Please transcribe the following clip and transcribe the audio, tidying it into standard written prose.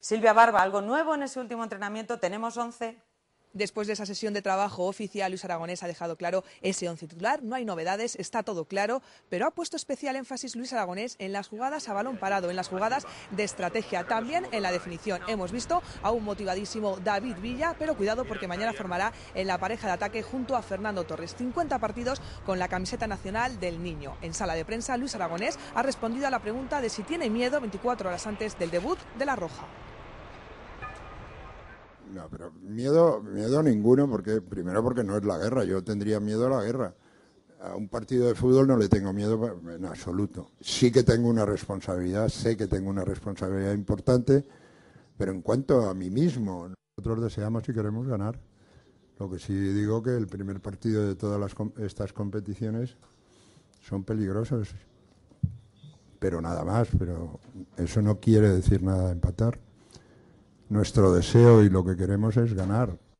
Silvia Barba, ¿algo nuevo en ese último entrenamiento? ¿Tenemos 11? Después de esa sesión de trabajo oficial, Luis Aragonés ha dejado claro ese 11 titular. No hay novedades, está todo claro, pero ha puesto especial énfasis Luis Aragonés en las jugadas a balón parado, en las jugadas de estrategia, también en la definición. Hemos visto a un motivadísimo David Villa, pero cuidado porque mañana formará en la pareja de ataque junto a Fernando Torres. 50 partidos con la camiseta nacional del Niño. En sala de prensa, Luis Aragonés ha respondido a la pregunta de si tiene miedo 24 horas antes del debut de la Roja. No, pero miedo ninguno, primero porque no es la guerra. Yo tendría miedo a la guerra. A un partido de fútbol no le tengo miedo en absoluto. Sí que tengo una responsabilidad, sé que tengo una responsabilidad importante, pero en cuanto a mí mismo, nosotros deseamos y queremos ganar. Lo que sí digo que el primer partido de todas estas competiciones son peligrosos, pero nada más. Pero eso no quiere decir nada de empatar. Nuestro deseo y lo que queremos es ganar.